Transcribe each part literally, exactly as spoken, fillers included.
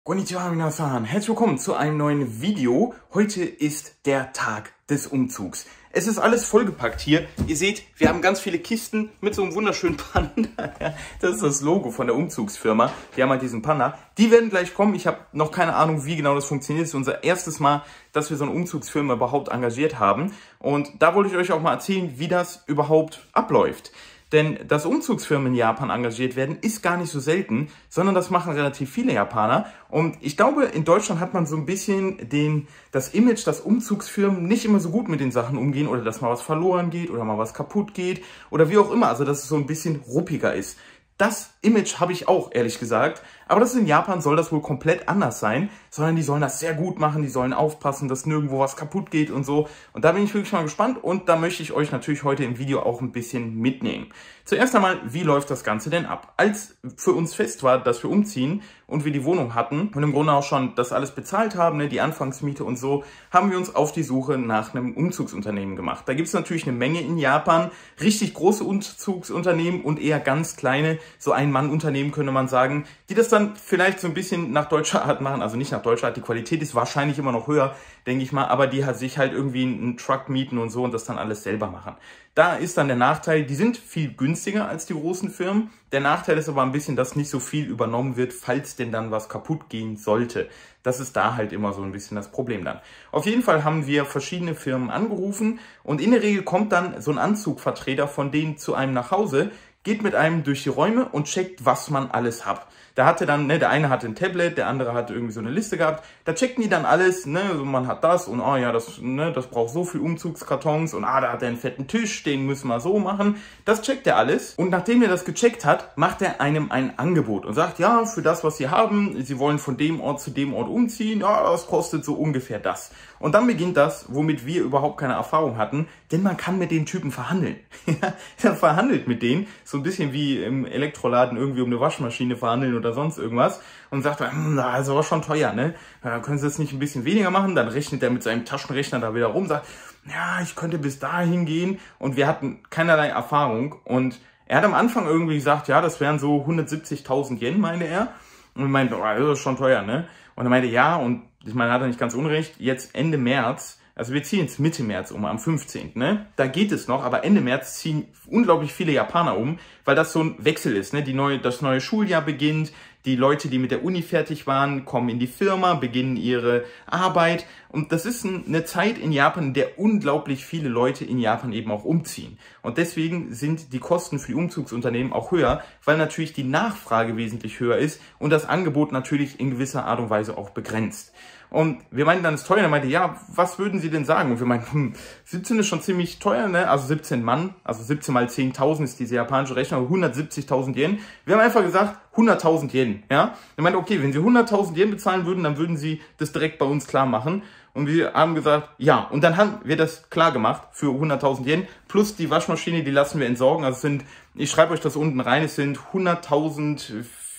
Konnichiwa minasan, herzlich willkommen zu einem neuen Video. Heute ist der Tag des Umzugs. Es ist alles vollgepackt hier. Ihr seht, wir haben ganz viele Kisten mit so einem wunderschönen Panda. Das ist das Logo von der Umzugsfirma. Die haben halt diesen Panda. Die werden gleich kommen. Ich habe noch keine Ahnung, wie genau das funktioniert. Es ist unser erstes Mal, dass wir so eine Umzugsfirma überhaupt engagiert haben. Und da wollte ich euch auch mal erzählen, wie das überhaupt abläuft. Denn dass Umzugsfirmen in Japan engagiert werden, ist gar nicht so selten, sondern das machen relativ viele Japaner. Und ich glaube, in Deutschland hat man so ein bisschen den, das Image, dass Umzugsfirmen nicht immer so gut mit den Sachen umgehen oder dass mal was verloren geht oder mal was kaputt geht oder wie auch immer. Also dass es so ein bisschen ruppiger ist. Das Image habe ich auch, ehrlich gesagt. Aber das in Japan soll das wohl komplett anders sein, sondern die sollen das sehr gut machen, die sollen aufpassen, dass nirgendwo was kaputt geht und so. Und da bin ich wirklich mal gespannt und da möchte ich euch natürlich heute im Video auch ein bisschen mitnehmen. Zuerst einmal, wie läuft das Ganze denn ab? Als für uns fest war, dass wir umziehen und wir die Wohnung hatten und im Grunde auch schon das alles bezahlt haben, ne, die Anfangsmiete und so, haben wir uns auf die Suche nach einem Umzugsunternehmen gemacht. Da gibt es natürlich eine Menge in Japan, richtig große Umzugsunternehmen und eher ganz kleine, so Ein-Mann-Unternehmen könnte man sagen, die das dann vielleicht so ein bisschen nach deutscher Art machen, also nicht nach deutscher Art, die Qualität ist wahrscheinlich immer noch höher, denke ich mal, aber die hat sich halt irgendwie einen Truck mieten und so und das dann alles selber machen. Da ist dann der Nachteil, die sind viel günstiger als die großen Firmen. Der Nachteil ist aber ein bisschen, dass nicht so viel übernommen wird, falls denn dann was kaputt gehen sollte. Das ist da halt immer so ein bisschen das Problem dann. Auf jeden Fall haben wir verschiedene Firmen angerufen und in der Regel kommt dann so ein Anzugvertreter von denen zu einem nach Hause, geht mit einem durch die Räume und checkt, was man alles hat. Da hatte dann, ne, der eine hatte ein Tablet, der andere hatte irgendwie so eine Liste gehabt. Da checken die dann alles, ne, so man hat das und oh ja, das, ne, das braucht so viel Umzugskartons und ah, da hat er einen fetten Tisch, den müssen wir so machen. Das checkt er alles und nachdem er das gecheckt hat, macht er einem ein Angebot und sagt, ja, für das, was Sie haben, Sie wollen von dem Ort zu dem Ort umziehen, ja, das kostet so ungefähr das. Und dann beginnt das, womit wir überhaupt keine Erfahrung hatten, denn man kann mit den Typen verhandeln. Er verhandelt mit denen, so ein bisschen wie im Elektroladen irgendwie um eine Waschmaschine verhandeln oder sonst irgendwas und sagt, hm, das ist aber schon teuer, ne? Ja, können Sie das nicht ein bisschen weniger machen? Dann rechnet er mit seinem Taschenrechner da wieder rum, sagt, ja, ich könnte bis dahin gehen und wir hatten keinerlei Erfahrung und er hat am Anfang irgendwie gesagt, ja, das wären so hundertsiebzigtausend Yen, meinte er. Und ich meinte, oh, das ist schon teuer, ne? Und er meinte, ja, und ich meine, hat er nicht ganz unrecht, jetzt Ende März, also wir ziehen jetzt Mitte März um, am fünfzehnten Ne? Da geht es noch, aber Ende März ziehen unglaublich viele Japaner um, weil das so ein Wechsel ist, ne? Die neue, das neue Schuljahr beginnt, die Leute, die mit der Uni fertig waren, kommen in die Firma, beginnen ihre Arbeit und das ist eine Zeit in Japan, in der unglaublich viele Leute in Japan eben auch umziehen. Und deswegen sind die Kosten für die Umzugsunternehmen auch höher, weil natürlich die Nachfrage wesentlich höher ist und das Angebot natürlich in gewisser Art und Weise auch begrenzt. Und wir meinten dann, das ist teuer. Und er meinte, ja, was würden Sie denn sagen? Und wir meinten, hm, siebzehn ist schon ziemlich teuer, ne? Also siebzehn Mann, also siebzehn mal zehntausend ist diese japanische Rechnung, hundertsiebzigtausend Yen. Wir haben einfach gesagt, hunderttausend Yen, ja? Er meinte, okay, wenn Sie hunderttausend Yen bezahlen würden, dann würden Sie das direkt bei uns klar machen. Und wir haben gesagt, ja. Und dann haben wir das klar gemacht für hunderttausend Yen. Plus die Waschmaschine, die lassen wir entsorgen. Also es sind, ich schreibe euch das unten rein, es sind hunderttausend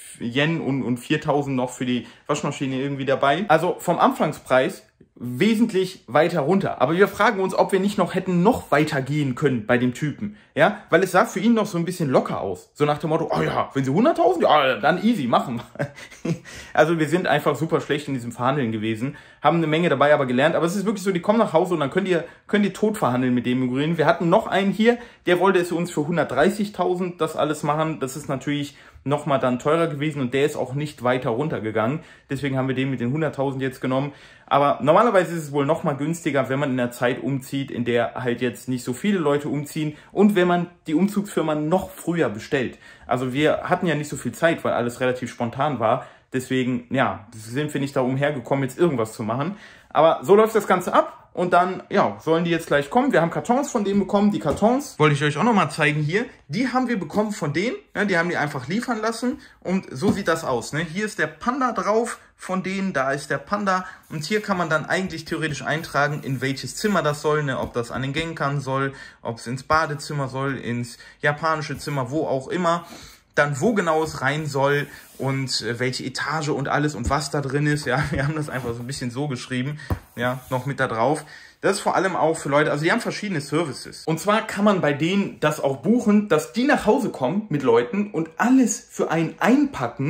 Yen und, und viertausend noch für die Waschmaschine irgendwie dabei. Also vom Anfangspreis wesentlich weiter runter. Aber wir fragen uns, ob wir nicht noch hätten noch weiter gehen können bei dem Typen. Ja, weil es sah für ihn noch so ein bisschen locker aus. So nach dem Motto, oh ja, wenn Sie hunderttausend, ja, dann easy, machen wir. Also wir sind einfach super schlecht in diesem Verhandeln gewesen, haben eine Menge dabei aber gelernt. Aber es ist wirklich so, die kommen nach Hause und dann könnt ihr, könnt ihr tot verhandeln mit dem übrigens. Wir hatten noch einen hier, der wollte es für uns für hundertdreißigtausend das alles machen. Das ist natürlich nochmal dann teurer gewesen und der ist auch nicht weiter runtergegangen. Deswegen haben wir den mit den hunderttausend jetzt genommen. Aber normalerweise ist es wohl nochmal günstiger, wenn man in einer Zeit umzieht, in der halt jetzt nicht so viele Leute umziehen und wenn man die Umzugsfirma noch früher bestellt. Also wir hatten ja nicht so viel Zeit, weil alles relativ spontan war. Deswegen, ja, sind wir nicht da umhergekommen, jetzt irgendwas zu machen. Aber so läuft das Ganze ab. Und dann, ja, sollen die jetzt gleich kommen. Wir haben Kartons von denen bekommen. Die Kartons wollte ich euch auch nochmal zeigen hier. Die haben wir bekommen von denen. Ja, die haben die einfach liefern lassen. Und so sieht das aus. Ne? Hier ist der Panda drauf von denen. Da ist der Panda. Und hier kann man dann eigentlich theoretisch eintragen, in welches Zimmer das soll. Ne? Ob das an den Genkan soll, ob es ins Badezimmer soll, ins japanische Zimmer, wo auch immer. Dann wo genau es rein soll und äh, welche Etage und alles und was da drin ist. Ja, wir haben das einfach so ein bisschen so geschrieben, ja, noch mit da drauf. Das ist vor allem auch für Leute, also die haben verschiedene Services. Und zwar kann man bei denen das auch buchen, dass die nach Hause kommen mit Leuten und alles für einen einpacken,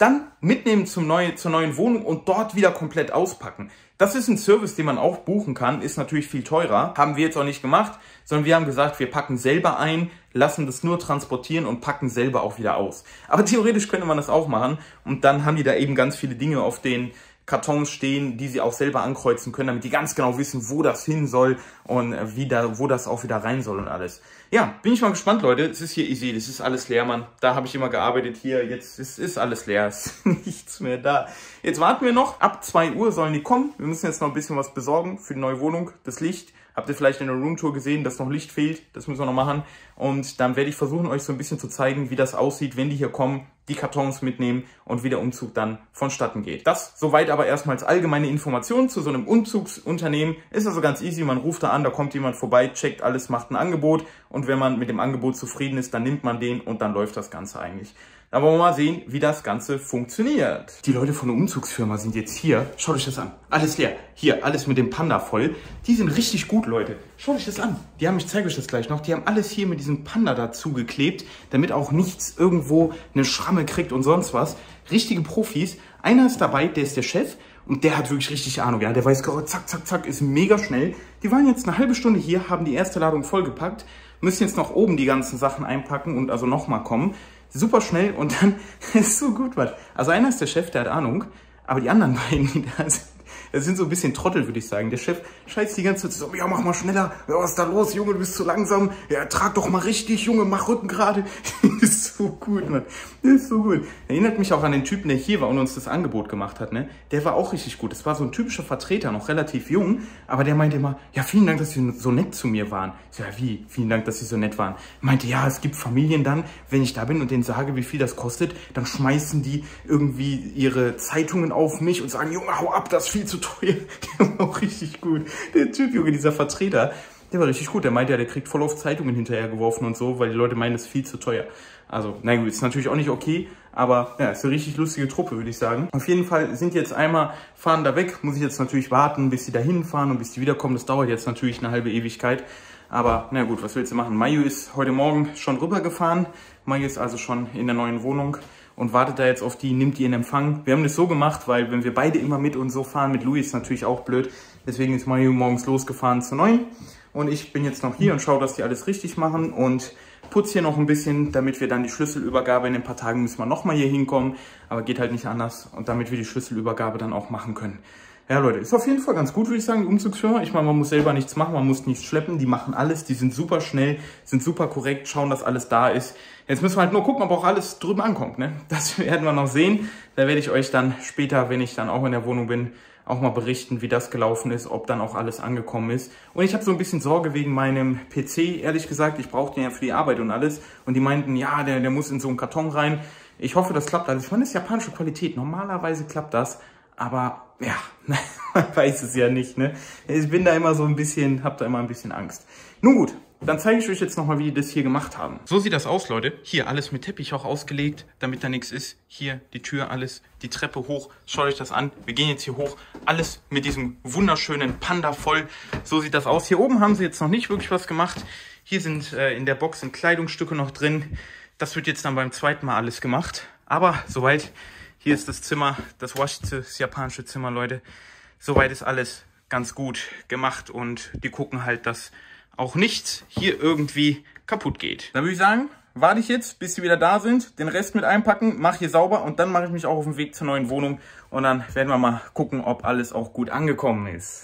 dann mitnehmen zum neue, zur neuen Wohnung und dort wieder komplett auspacken. Das ist ein Service, den man auch buchen kann, ist natürlich viel teurer. Haben wir jetzt auch nicht gemacht, sondern wir haben gesagt, wir packen selber ein, lassen das nur transportieren und packen selber auch wieder aus. Aber theoretisch könnte man das auch machen und dann haben die da eben ganz viele Dinge auf den Kartons stehen, die sie auch selber ankreuzen können, damit die ganz genau wissen, wo das hin soll und wie da, wo das auch wieder rein soll und alles. Ja, bin ich mal gespannt, Leute. Es ist hier, ihr seht, es ist alles leer, Mann. Da habe ich immer gearbeitet, hier, jetzt ist, ist alles leer, es ist nichts mehr da. Jetzt warten wir noch, ab zwei Uhr sollen die kommen. Wir müssen jetzt noch ein bisschen was besorgen für die neue Wohnung, das Licht. Habt ihr vielleicht in der Roomtour gesehen, dass noch Licht fehlt? Das müssen wir noch machen. Und dann werde ich versuchen, euch so ein bisschen zu zeigen, wie das aussieht, wenn die hier kommen, die Kartons mitnehmen und wie der Umzug dann vonstatten geht. Das soweit aber erstmal als allgemeine Information zu so einem Umzugsunternehmen. Ist also ganz easy, man ruft da an, da kommt jemand vorbei, checkt alles, macht ein Angebot. Und wenn man mit dem Angebot zufrieden ist, dann nimmt man den und dann läuft das Ganze eigentlich. Da wollen wir mal sehen, wie das Ganze funktioniert. Die Leute von der Umzugsfirma sind jetzt hier. Schaut euch das an. Alles leer. Hier, alles mit dem Panda voll. Die sind richtig gut, Leute. Schaut euch das an. Die haben, ich zeige euch das gleich noch, die haben alles hier mit diesem Panda dazu geklebt, damit auch nichts irgendwo eine Schramme kriegt und sonst was. Richtige Profis. Einer ist dabei, der ist der Chef. Und der hat wirklich richtig Ahnung, ja. Der weiß, oh, zack, zack, zack, ist mega schnell. Die waren jetzt eine halbe Stunde hier, haben die erste Ladung vollgepackt, müssen jetzt noch oben die ganzen Sachen einpacken und also nochmal kommen. Super schnell und dann ist so gut was. Also einer ist der Chef, der hat Ahnung, aber die anderen beiden, die da sind, das sind so ein bisschen Trottel, würde ich sagen. Der Chef scheißt die ganze Zeit so, ja, mach mal schneller. Ja, was ist da los, Junge, du bist zu langsam. Ja, trag doch mal richtig, Junge, mach Rücken gerade. Das ist so gut, Mann. Das ist so gut. Erinnert mich auch an den Typen, der hier war und uns das Angebot gemacht hat, ne? Der war auch richtig gut. Das war so ein typischer Vertreter, noch relativ jung, aber der meinte immer, ja, vielen Dank, dass Sie so nett zu mir waren. Ich so, ja, wie? Vielen Dank, dass Sie so nett waren. Meinte, ja, es gibt Familien dann, wenn ich da bin und denen sage, wie viel das kostet, dann schmeißen die irgendwie ihre Zeitungen auf mich und sagen, Junge, hau ab, das ist viel zu teuer. Der war auch richtig gut. Der Typ, Junge, dieser Vertreter, der war richtig gut. Der meinte ja, der kriegt voll auf Zeitungen hinterhergeworfen und so, weil die Leute meinen, das ist viel zu teuer. Also, na gut, ist natürlich auch nicht okay, aber ja, ist eine richtig lustige Truppe, würde ich sagen. Auf jeden Fall sind jetzt einmal, fahren da weg, muss ich jetzt natürlich warten, bis sie da hinfahren und bis die wiederkommen. Das dauert jetzt natürlich eine halbe Ewigkeit. Aber na gut, was willst du machen? Mayu ist heute Morgen schon rübergefahren. Mayu ist also schon in der neuen Wohnung und wartet da jetzt auf die, nimmt die in Empfang. Wir haben das so gemacht, weil wenn wir beide immer mit und so fahren, mit Louis ist natürlich auch blöd. Deswegen ist Mayu morgens losgefahren zur neuen. Und ich bin jetzt noch hier und schaue, dass die alles richtig machen und putze hier noch ein bisschen, damit wir dann die Schlüsselübergabe, in ein paar Tagen müssen wir nochmal hier hinkommen, aber geht halt nicht anders und damit wir die Schlüsselübergabe dann auch machen können. Ja, Leute, ist auf jeden Fall ganz gut, würde ich sagen, die Umzugsfirma. Ich meine, man muss selber nichts machen, man muss nichts schleppen, die machen alles, die sind super schnell, sind super korrekt, schauen, dass alles da ist. Jetzt müssen wir halt nur gucken, ob auch alles drüben ankommt, ne? Das werden wir noch sehen. Da werde ich euch dann später, wenn ich dann auch in der Wohnung bin, auch mal berichten, wie das gelaufen ist, ob dann auch alles angekommen ist. Und ich habe so ein bisschen Sorge wegen meinem P C, ehrlich gesagt. Ich brauche den ja für die Arbeit und alles. Und die meinten, ja, der, der muss in so einen Karton rein. Ich hoffe, das klappt alles. Ich meine, das ist japanische Qualität. Normalerweise klappt das. Aber ja, man weiß es ja nicht, ne? Ich bin da immer so ein bisschen, hab da immer ein bisschen Angst. Nun gut. Dann zeige ich euch jetzt nochmal, wie die das hier gemacht haben. So sieht das aus, Leute. Hier alles mit Teppich auch ausgelegt, damit da nichts ist. Hier die Tür, alles, die Treppe hoch. Schaut euch das an. Wir gehen jetzt hier hoch. Alles mit diesem wunderschönen Panda voll. So sieht das aus. Hier oben haben sie jetzt noch nicht wirklich was gemacht. Hier sind äh, in der Box sind Kleidungsstücke noch drin. Das wird jetzt dann beim zweiten Mal alles gemacht. Aber soweit, hier ist das Zimmer, das Waschzimmer, das japanische Zimmer, Leute. Soweit ist alles ganz gut gemacht und die gucken halt, dass auch nichts hier irgendwie kaputt geht. Dann würde ich sagen, warte ich jetzt, bis sie wieder da sind, den Rest mit einpacken, mache hier sauber und dann mache ich mich auch auf den Weg zur neuen Wohnung und dann werden wir mal gucken, ob alles auch gut angekommen ist.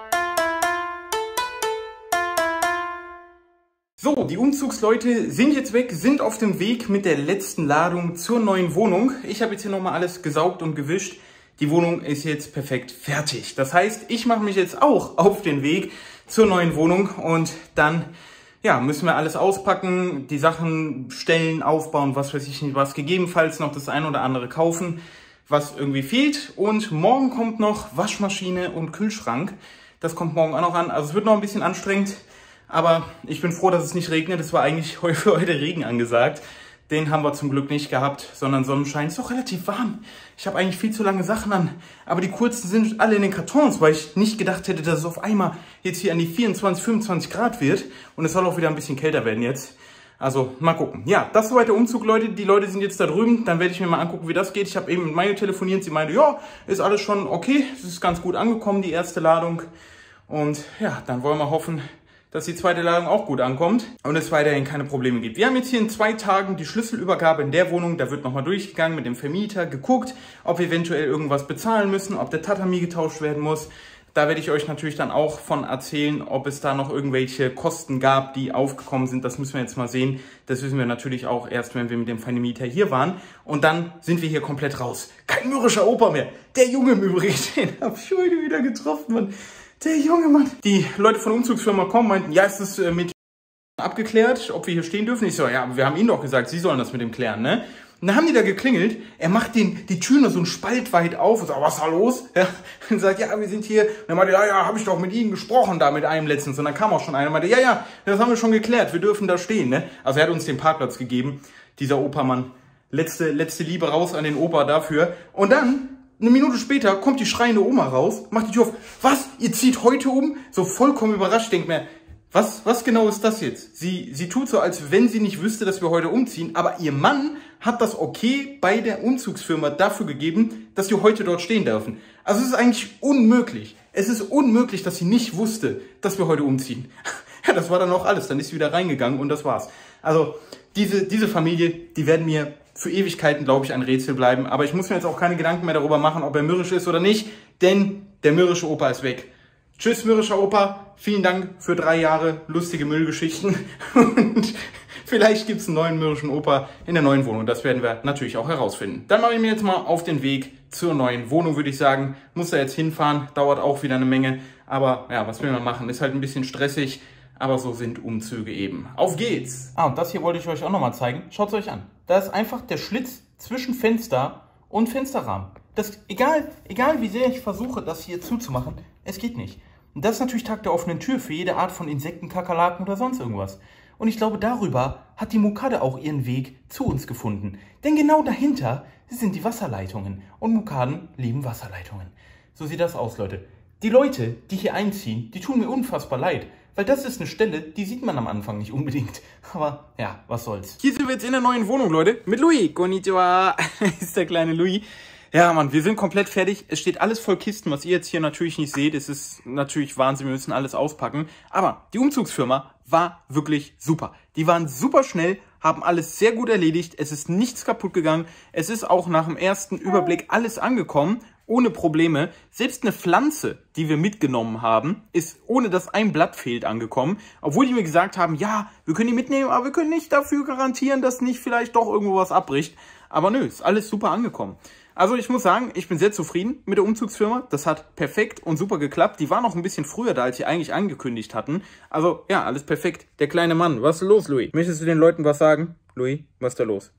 So, die Umzugsleute sind jetzt weg, sind auf dem Weg mit der letzten Ladung zur neuen Wohnung. Ich habe jetzt hier nochmal alles gesaugt und gewischt. Die Wohnung ist jetzt perfekt fertig. Das heißt, ich mache mich jetzt auch auf den Weg zur neuen Wohnung und dann ja, müssen wir alles auspacken, die Sachen stellen, aufbauen, was weiß ich nicht was, gegebenenfalls noch das ein oder andere kaufen, was irgendwie fehlt. Und morgen kommt noch Waschmaschine und Kühlschrank. Das kommt morgen auch noch an. Also es wird noch ein bisschen anstrengend, aber ich bin froh, dass es nicht regnet. Es war eigentlich für heute Regen angesagt. Den haben wir zum Glück nicht gehabt, sondern Sonnenschein. Ist doch relativ warm. Ich habe eigentlich viel zu lange Sachen an. Aber die kurzen sind alle in den Kartons, weil ich nicht gedacht hätte, dass es auf einmal jetzt hier an die vierundzwanzig, fünfundzwanzig Grad wird. Und es soll auch wieder ein bisschen kälter werden jetzt. Also mal gucken. Ja, das ist soweit der Umzug, Leute. Die Leute sind jetzt da drüben. Dann werde ich mir mal angucken, wie das geht. Ich habe eben mit Mayo telefoniert. Sie meinte, ja, ist alles schon okay. Es ist ganz gut angekommen, die erste Ladung. Und ja, dann wollen wir hoffen, dass die zweite Ladung auch gut ankommt und es weiterhin keine Probleme gibt. Wir haben jetzt hier in zwei Tagen die Schlüsselübergabe in der Wohnung. Da wird nochmal durchgegangen mit dem Vermieter, geguckt, ob wir eventuell irgendwas bezahlen müssen, ob der Tatami getauscht werden muss. Da werde ich euch natürlich dann auch von erzählen, ob es da noch irgendwelche Kosten gab, die aufgekommen sind. Das müssen wir jetzt mal sehen. Das wissen wir natürlich auch erst, wenn wir mit dem Vermieter hier waren. Und dann sind wir hier komplett raus. Kein mürrischer Opa mehr. Der Junge im Übrigen, den habe ich heute wieder getroffen, Mann. Der junge Mann. Die Leute von der Umzugsfirma kommen, meinten, ja, ist es mit abgeklärt, ob wir hier stehen dürfen? Ich so, ja, wir haben ihnen doch gesagt, sie sollen das mit dem klären, ne? Und dann haben die da geklingelt, er macht den, die Tür nur so einen Spalt weit auf und sagt, was ist da los? Ja, und sagt, ja, wir sind hier. Und er meinte, ja, ja, habe ich doch mit Ihnen gesprochen da mit einem letztens. Und dann kam auch schon einer und meinte, ja, ja, das haben wir schon geklärt, wir dürfen da stehen, ne? Also er hat uns den Parkplatz gegeben, dieser Opermann. Letzte, letzte Liebe raus an den Opa dafür. Und dann eine Minute später kommt die schreiende Oma raus, macht die Tür auf. Was? Ihr zieht heute um? So vollkommen überrascht, denkt mir, was, was genau ist das jetzt? Sie, sie tut so, als wenn sie nicht wüsste, dass wir heute umziehen, aber ihr Mann hat das okay bei der Umzugsfirma dafür gegeben, dass wir heute dort stehen dürfen. Also es ist eigentlich unmöglich. Es ist unmöglich, dass sie nicht wusste, dass wir heute umziehen. Ja, das war dann auch alles. Dann ist sie wieder reingegangen und das war's. Also diese, diese Familie, die werden mir für Ewigkeiten, glaube ich, ein Rätsel bleiben. Aber ich muss mir jetzt auch keine Gedanken mehr darüber machen, ob er mürrisch ist oder nicht, denn der mürrische Opa ist weg. Tschüss, mürrischer Opa. Vielen Dank für drei Jahre lustige Müllgeschichten. Und vielleicht gibt es einen neuen mürrischen Opa in der neuen Wohnung. Das werden wir natürlich auch herausfinden. Dann mache ich mir jetzt mal auf den Weg zur neuen Wohnung, würde ich sagen. Muss da jetzt hinfahren, dauert auch wieder eine Menge. Aber ja, was will man machen? Ist halt ein bisschen stressig. Aber so sind Umzüge eben. Auf geht's! Ah, und das hier wollte ich euch auch nochmal zeigen. Schaut es euch an. Da ist einfach der Schlitz zwischen Fenster und Fensterrahmen. Das, egal, egal wie sehr ich versuche, das hier zuzumachen, es geht nicht. Und das ist natürlich Tag der offenen Tür für jede Art von Insekten, Kakerlaken oder sonst irgendwas. Und ich glaube, darüber hat die Mukade auch ihren Weg zu uns gefunden. Denn genau dahinter sind die Wasserleitungen. Und Mukaden lieben Wasserleitungen. So sieht das aus, Leute. Die Leute, die hier einziehen, die tun mir unfassbar leid. Weil das ist eine Stelle, die sieht man am Anfang nicht unbedingt. Aber ja, was soll's. Hier sind wir jetzt in der neuen Wohnung, Leute. Mit Louis. Konnichiwa. Ist der kleine Louis. Ja, Mann, wir sind komplett fertig. Es steht alles voll Kisten, was ihr jetzt hier natürlich nicht seht. Es ist natürlich Wahnsinn, wir müssen alles auspacken. Aber die Umzugsfirma war wirklich super. Die waren super schnell, haben alles sehr gut erledigt. Es ist nichts kaputt gegangen. Es ist auch nach dem ersten Überblick alles angekommen. Ohne Probleme. Selbst eine Pflanze, die wir mitgenommen haben, ist ohne dass ein Blatt fehlt angekommen. Obwohl die mir gesagt haben, ja, wir können die mitnehmen, aber wir können nicht dafür garantieren, dass nicht vielleicht doch irgendwo was abbricht. Aber nö, ist alles super angekommen. Also ich muss sagen, ich bin sehr zufrieden mit der Umzugsfirma. Das hat perfekt und super geklappt. Die war noch ein bisschen früher da, als sie eigentlich angekündigt hatten. Also ja, alles perfekt. Der kleine Mann, was ist los, Louis? Möchtest du den Leuten was sagen? Louis, was ist da los?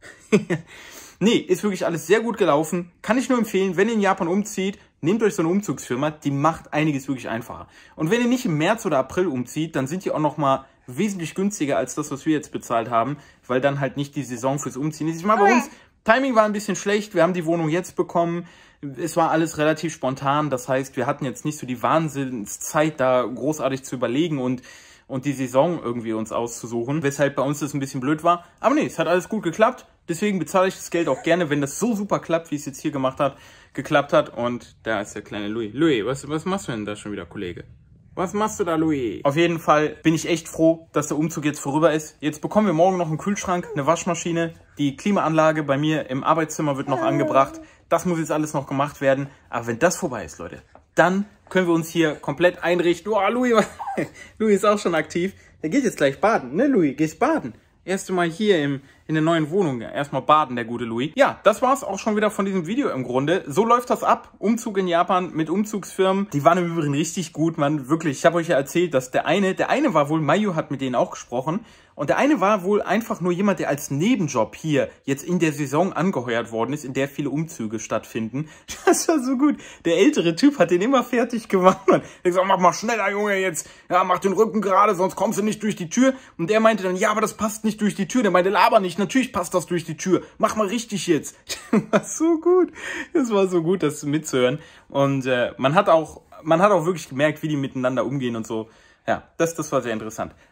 Nee, ist wirklich alles sehr gut gelaufen. Kann ich nur empfehlen, wenn ihr in Japan umzieht, nehmt euch so eine Umzugsfirma, die macht einiges wirklich einfacher. Und wenn ihr nicht im März oder April umzieht, dann sind die auch nochmal wesentlich günstiger als das, was wir jetzt bezahlt haben, weil dann halt nicht die Saison fürs Umziehen ist. Ich meine, bei uns, Timing war ein bisschen schlecht, wir haben die Wohnung jetzt bekommen, es war alles relativ spontan, das heißt, wir hatten jetzt nicht so die Wahnsinnszeit, da großartig zu überlegen und und die Saison irgendwie uns auszusuchen, weshalb bei uns das ein bisschen blöd war. Aber nee, es hat alles gut geklappt. Deswegen bezahle ich das Geld auch gerne, wenn das so super klappt, wie es jetzt hier gemacht hat, geklappt hat. Und da ist der kleine Louis. Louis, was, was machst du denn da schon wieder, Kollege? Was machst du da, Louis? Auf jeden Fall bin ich echt froh, dass der Umzug jetzt vorüber ist. Jetzt bekommen wir morgen noch einen Kühlschrank, eine Waschmaschine. Die Klimaanlage bei mir im Arbeitszimmer wird noch angebracht. Das muss jetzt alles noch gemacht werden. Aber wenn das vorbei ist, Leute, dann können wir uns hier komplett einrichten. Oh, Louis, Louis ist auch schon aktiv. Der geht jetzt gleich baden, ne, Louis? Gehst baden. Erste Mal hier im, in der neuen Wohnung. Erstmal baden, der gute Louis. Ja, das war's auch schon wieder von diesem Video im Grunde. So läuft das ab. Umzug in Japan mit Umzugsfirmen. Die waren im Übrigen richtig gut, man. Wirklich, ich habe euch ja erzählt, dass der eine, der eine war wohl, Mayu hat mit denen auch gesprochen. Und der eine war wohl einfach nur jemand, der als Nebenjob hier jetzt in der Saison angeheuert worden ist, in der viele Umzüge stattfinden. Das war so gut. Der ältere Typ hat den immer fertig gemacht. Und der gesagt, mach mal schneller, Junge, jetzt. Ja, mach den Rücken gerade, sonst kommst du nicht durch die Tür. Und der meinte dann, ja, aber das passt nicht durch die Tür. Der meinte, laber nicht, natürlich passt das durch die Tür. Mach mal richtig jetzt. Das war so gut. Das war so gut, das mitzuhören. Und äh, man hat auch, man hat auch wirklich gemerkt, wie die miteinander umgehen und so. Ja, das, das war sehr interessant.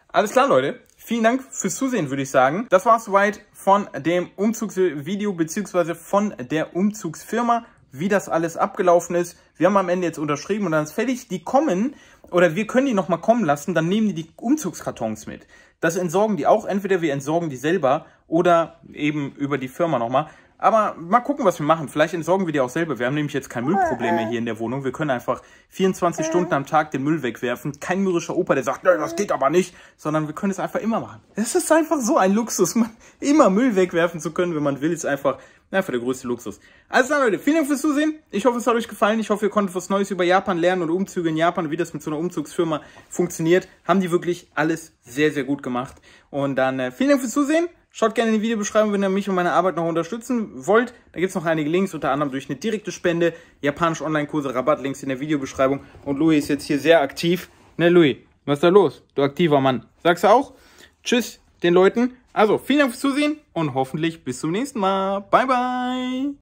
Alles klar, Leute. Vielen Dank fürs Zusehen, würde ich sagen. Das war es soweit von dem Umzugsvideo beziehungsweise von der Umzugsfirma, wie das alles abgelaufen ist. Wir haben am Ende jetzt unterschrieben und dann ist fertig. Die kommen, oder wir können die nochmal kommen lassen, dann nehmen die die Umzugskartons mit. Das entsorgen die auch. Entweder wir entsorgen die selber oder eben über die Firma nochmal. Aber mal gucken, was wir machen. Vielleicht entsorgen wir die auch selber. Wir haben nämlich jetzt kein Müllproblem mehr hier in der Wohnung. Wir können einfach vierundzwanzig Stunden am Tag den Müll wegwerfen. Kein mürrischer Opa, der sagt, das geht aber nicht. Sondern wir können es einfach immer machen. Es ist einfach so ein Luxus. Man, immer Müll wegwerfen zu können, wenn man will, ist einfach, einfach der größte Luxus. Also dann, Leute, vielen Dank fürs Zusehen. Ich hoffe, es hat euch gefallen. Ich hoffe, ihr konntet was Neues über Japan lernen und Umzüge in Japan, wie das mit so einer Umzugsfirma funktioniert. Haben die wirklich alles sehr, sehr gut gemacht. Und dann äh, vielen Dank fürs Zusehen. Schaut gerne in die Videobeschreibung, wenn ihr mich und meine Arbeit noch unterstützen wollt. Da gibt es noch einige Links, unter anderem durch eine direkte Spende, japanische Online-Kurse, Rabattlinks in der Videobeschreibung. Und Louis ist jetzt hier sehr aktiv. Ne, Louis, was ist da los? Du aktiver Mann. Sagst du auch? Tschüss den Leuten. Also, vielen Dank fürs Zusehen und hoffentlich bis zum nächsten Mal. Bye, bye.